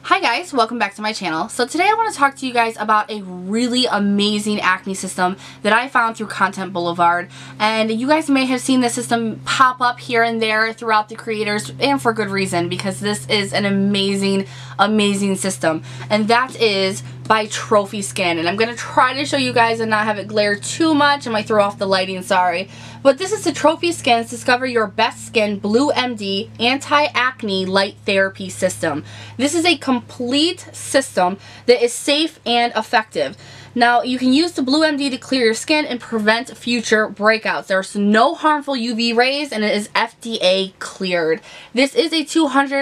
Hi guys, welcome back to my channel. So today I want to talk to you guys about a really amazing acne system that I found through Content Boulevard. And you guys may have seen this system pop up here and there throughout the creators, and for good reason, because this is an amazing system. And that is by Trophy Skin. And I'm going to try to show you guys and not have it glare too much. I might throw off the lighting, sorry. But this is the Trophy Skin's Discover Your Best Skin BlueMD Anti-Acne Light Therapy System. This is a complete system that is safe and effective. Now, you can use the BlueMD to clear your skin and prevent future breakouts. There's no harmful UV rays and it is FDA cleared. This is a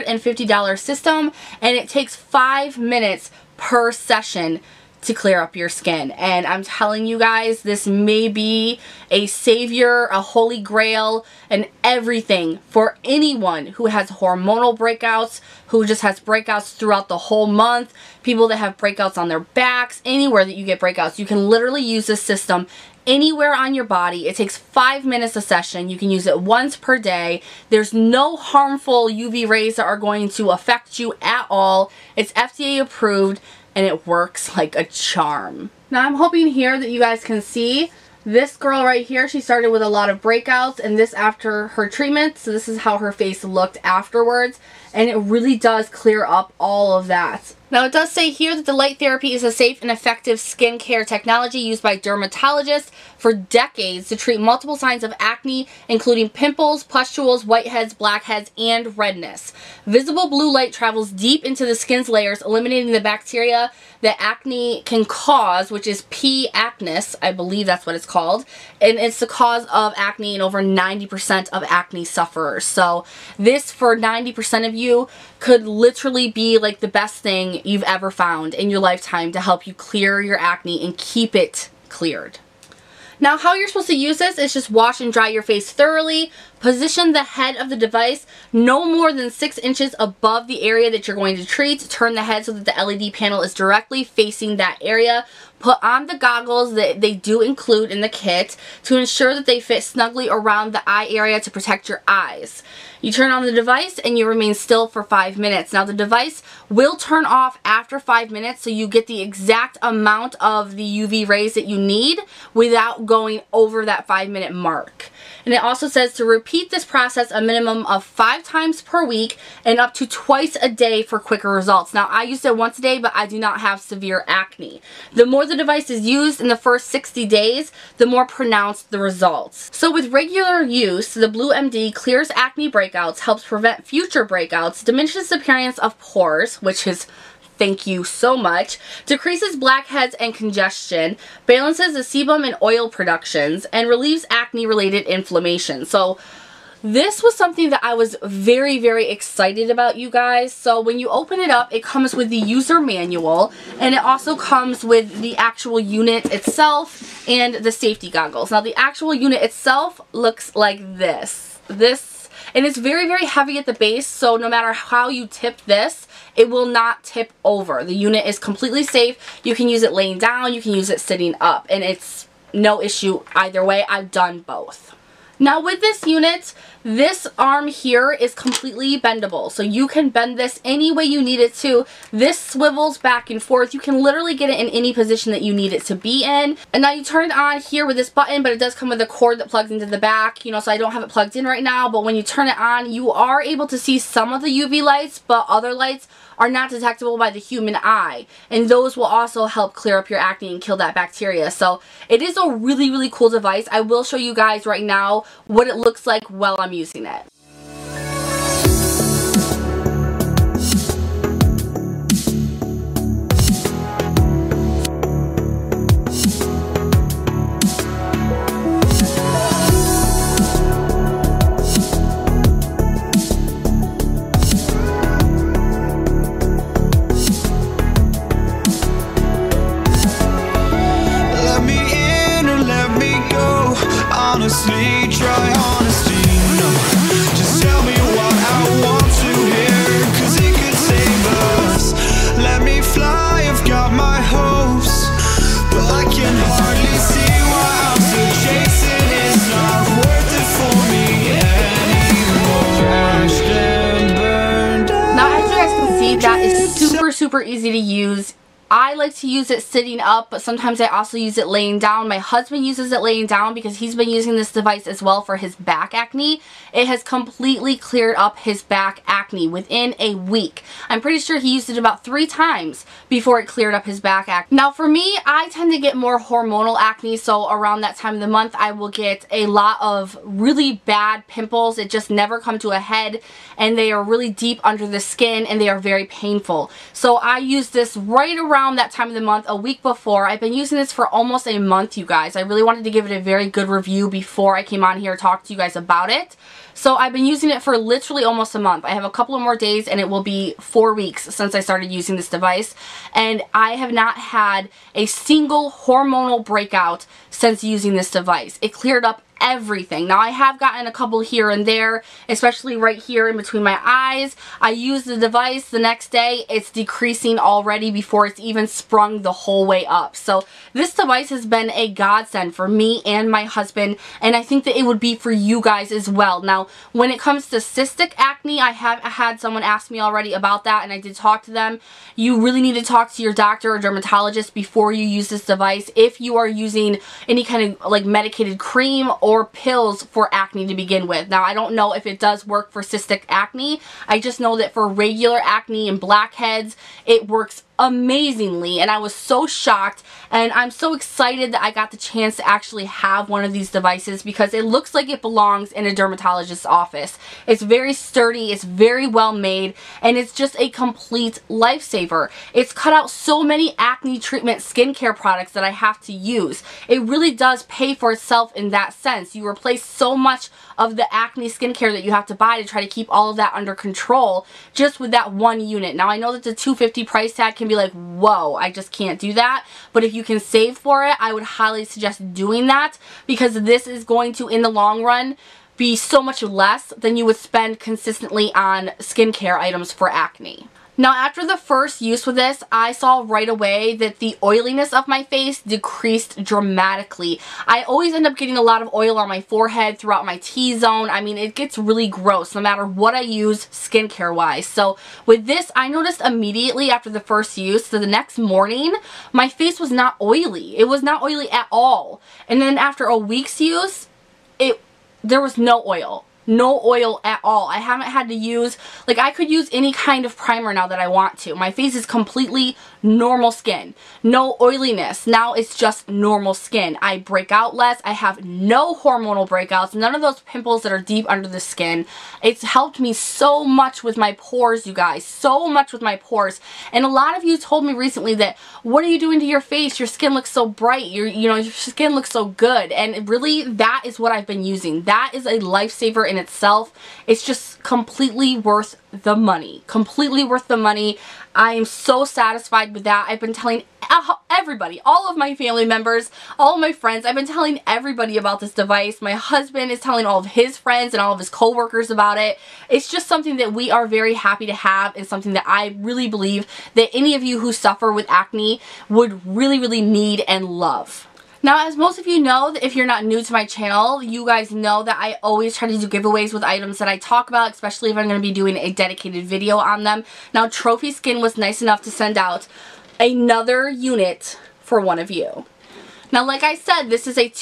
$250 system and it takes 5 minutes per session to clear up your skin. And I'm telling you guys, this may be a savior, a holy grail, and everything for anyone who has hormonal breakouts, who just has breakouts throughout the whole month, people that have breakouts on their backs, anywhere that you get breakouts. You can literally use this system anywhere on your body. It takes 5 minutes a session. You can use it once per day. There's no harmful UV rays that are going to affect you at all. It's FDA approved and it works like a charm. Now I'm hoping here that you guys can see this girl right here. She started with a lot of breakouts and this after her treatment. So this is how her face looked afterwards. And it really does clear up all of that. Now it does say here that the light therapy is a safe and effective skincare technology used by dermatologists for decades to treat multiple signs of acne, including pimples, pustules, whiteheads, blackheads, and redness. Visible blue light travels deep into the skin's layers, eliminating the bacteria that acne can cause, which is P. acnes, I believe that's what it's called. And it's the cause of acne in over 90% of acne sufferers. So this, for 90% of you, could literally be like the best thing you've ever found in your lifetime to help you clear your acne and keep it cleared. Now, how you're supposed to use this is just wash and dry your face thoroughly. Position the head of the device no more than 6 inches above the area that you're going to treat. Turn the head so that the LED panel is directly facing that area. Put on the goggles that they do include in the kit to ensure that they fit snugly around the eye area to protect your eyes. You turn on the device and you remain still for 5 minutes. Now the device will turn off after 5 minutes so you get the exact amount of the UV rays that you need without going over that 5-minute mark. And it also says to repeat this process a minimum of 5 times per week and up to twice a day for quicker results. Now I used it once a day, but I do not have severe acne. The more the device is used in the first 60 days, the more pronounced the results. So with regular use, the BlueMD clears acne breakouts, helps prevent future breakouts, diminishes the appearance of pores, which is thank you so much, decreases blackheads and congestion, balances the sebum and oil productions, and relieves acne-related inflammation. So this was something that I was very excited about, you guys. So when you open it up, it comes with the user manual, and it also comes with the actual unit itself and the safety goggles. Now the actual unit itself looks like this. And it's very heavy at the base, so no matter how you tip this, it will not tip over. The unit is completely safe. You can use it laying down, you can use it sitting up, and it's no issue either way. I've done both. Now with this unit, this arm here is completely bendable. So you can bend this any way you need it to. This swivels back and forth. You can literally get it in any position that you need it to be in. And now you turn it on here with this button, but it does come with a cord that plugs into the back. You know, so I don't have it plugged in right now, but when you turn it on, you are able to see some of the UV lights, but other lights are not detectable by the human eye. And those will also help clear up your acne and kill that bacteria. So it is a really cool device. I will show you guys right now what it looks like while I'm using it. Honestly, try honesty, no. Just tell me what I want to hear, 'cause it could save us. Let me fly, I've got my hopes, but I can hardly see why I'm still chasing. It's not worth it for me anymore. Now as you guys can see, that is super easy to use. I like to use it sitting up, but sometimes I also use it laying down. My husband uses it laying down because he's been using this device as well for his back acne. It has completely cleared up his back acne within a week. I'm pretty sure he used it about 3 times before it cleared up his back acne. Now for me, I tend to get more hormonal acne, so around that time of the month I will get a lot of really bad pimples. It just never come to a head, and they are really deep under the skin and they are very painful. So I use this right around that time of the month, a week before. I've been using this for almost a month, you guys. I really wanted to give it a very good review before I came on here to talk to you guys about it. So I've been using it for literally almost a month. I have a couple of more days and it will be 4 weeks since I started using this device, and I have not had a single hormonal breakout since using this device. It cleared up everything. Now I have gotten a couple here and there, especially right here in between my eyes. I use the device, the next day it's decreasing already before it's even sprung the whole way up. So this device has been a godsend for me and my husband, and I think that it would be for you guys as well. Now when it comes to cystic acne, I have had someone ask me already about that, and I did talk to them. You really need to talk to your doctor or dermatologist before you use this device if you are using any kind of like medicated cream or pills for acne to begin with. Now I don't know if it does work for cystic acne. I just know that for regular acne and blackheads it works amazingly, and I was so shocked, and I'm so excited that I got the chance to actually have one of these devices because it looks like it belongs in a dermatologist's office. It's very sturdy, it's very well made, and it's just a complete lifesaver. It's cut out so many acne treatment skincare products that I have to use. It really does pay for itself in that sense. You replace so much of the acne skincare that you have to buy to try to keep all of that under control just with that one unit. Now I know that the $250 price tag can be like, whoa, I just can't do that, but if you can save for it, I would highly suggest doing that because this is going to, in the long run, be so much less than you would spend consistently on skincare items for acne. Now after the first use with this, I saw right away that the oiliness of my face decreased dramatically. I always end up getting a lot of oil on my forehead, throughout my T-zone. I mean, it gets really gross no matter what I use skincare wise. So with this, I noticed immediately after the first use, so the next morning, my face was not oily. It was not oily at all. And then after a week's use, there was no oil. No oil at all. I haven't had to use, like I could use any kind of primer now that I want to. My face is completely normal skin. No oiliness. Now it's just normal skin. I break out less. I have no hormonal breakouts. None of those pimples that are deep under the skin. It's helped me so much with my pores, you guys. So much with my pores. And a lot of you told me recently that, what are you doing to your face? Your skin looks so bright. Your skin looks so good. And really, that is what I've been using. That is a lifesaver in itself. It's just completely worth the money. Completely worth the money. I am so satisfied with that. I've been telling everybody, all of my family members, all of my friends, I've been telling everybody about this device. My husband is telling all of his friends and all of his co-workers about it. It's just something that we are very happy to have, and something that I really believe that any of you who suffer with acne would really need and love. Now, as most of you know, if you're not new to my channel, you guys know that I always try to do giveaways with items that I talk about, especially if I'm going to be doing a dedicated video on them. Now, Trophy Skin was nice enough to send out another unit for one of you. Now, like I said, this is a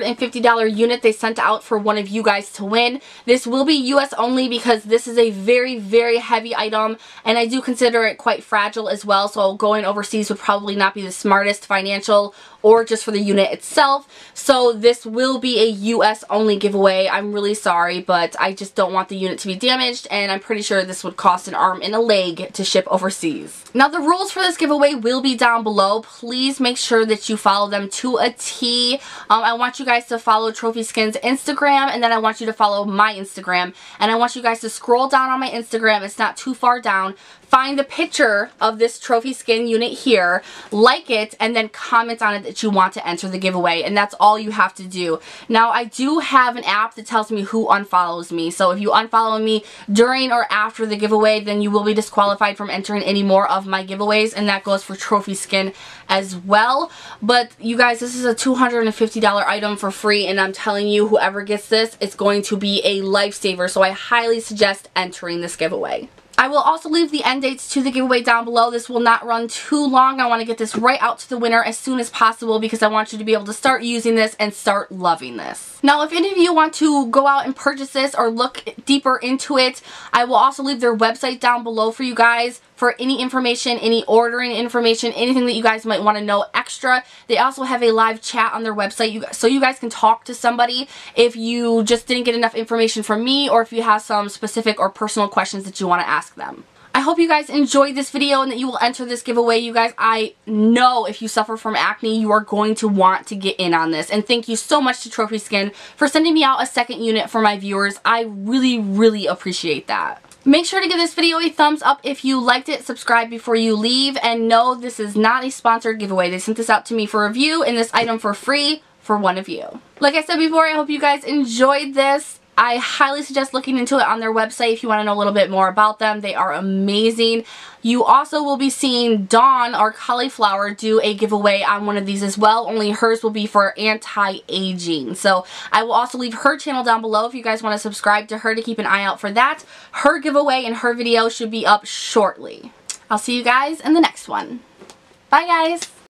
$250 unit they sent out for one of you guys to win. This will be US only because this is a very heavy item, and I do consider it quite fragile as well, so going overseas would probably not be the smartest financial or just for the unit itself. So this will be a US only giveaway. I'm really sorry, but I just don't want the unit to be damaged, and I'm pretty sure this would cost an arm and a leg to ship overseas. Now, the rules for this giveaway will be down below. Please make sure that you follow them to a T. I want you guys to follow Trophy Skin's Instagram, and then I want you to follow my Instagram, and I want you guys to scroll down on my Instagram. It's not too far down. Find the picture of this Trophy Skin unit here, like it, and then comment on it that you want to enter the giveaway, and that's all you have to do. Now, I do have an app that tells me who unfollows me, so if you unfollow me during or after the giveaway, then you will be disqualified from entering any more of my giveaways, and that goes for Trophy Skin as well. But you guys, this is a $250 item for free, and I'm telling you, whoever gets this, it's going to be a lifesaver, so I highly suggest entering this giveaway. I will also leave the end dates to the giveaway down below. This will not run too long. I want to get this right out to the winner as soon as possible because I want you to be able to start using this and start loving this. Now, if any of you want to go out and purchase this or look deeper into it, I will also leave their website down below for you guys for any information, any ordering information, anything that you guys might want to know extra. They also have a live chat on their website so you guys can talk to somebody if you just didn't get enough information from me or if you have some specific or personal questions that you want to ask them. I hope you guys enjoyed this video and that you will enter this giveaway. You guys, I know if you suffer from acne, you are going to want to get in on this. And thank you so much to Trophy Skin for sending me out a second unit for my viewers. I really, really appreciate that. Make sure to give this video a thumbs up if you liked it, subscribe before you leave, and no, this is not a sponsored giveaway. They sent this out to me for review and this item for free for one of you. Like I said before, I hope you guys enjoyed this. I highly suggest looking into it on their website if you want to know a little bit more about them. They are amazing. You also will be seeing Dawn, our cauliflower, do a giveaway on one of these as well, only hers will be for anti-aging. So I will also leave her channel down below if you guys want to subscribe to her to keep an eye out for that. Her giveaway and her video should be up shortly. I'll see you guys in the next one. Bye guys!